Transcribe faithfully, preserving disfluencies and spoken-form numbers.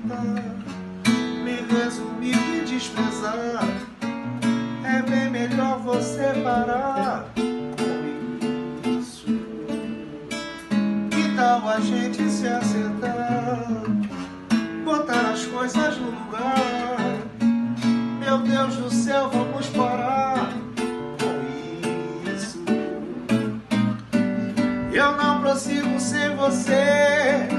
me resumir e desprezar. É bem melhor você parar com isso. Que tal a gente se acertar, botar as coisas no lugar? Meu Deus do céu, vamos parar com isso. Eu não prossigo sem você.